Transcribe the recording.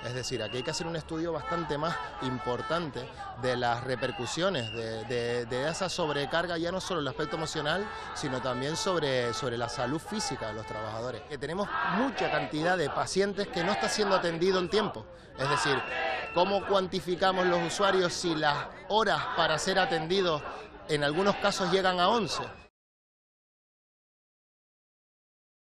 Es decir, aquí hay que hacer un estudio bastante más importante de las repercusiones de esa sobrecarga, ya no solo en el aspecto emocional, sino también sobre la salud física de los trabajadores. Que tenemos mucha cantidad de pacientes que no está siendo atendido en tiempo. Es decir, ¿cómo cuantificamos los usuarios si las horas para ser atendidos en algunos casos llegan a 11?